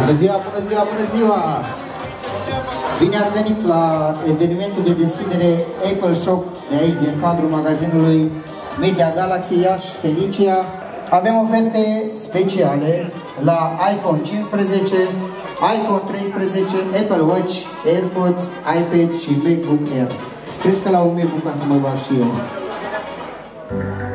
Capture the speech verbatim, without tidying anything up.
Bună ziua, bună ziua, bună ziua! Bine ați venit la evenimentul de deschidere Apple Shop de aici, din cadrul magazinului Media Galaxy Iași, Felicia. Avem oferte speciale la iPhone cincisprezece, iPhone treisprezece, Apple Watch, AirPods, iPad și MacBook Air. Cred că la un MacBook am să mă bag și eu.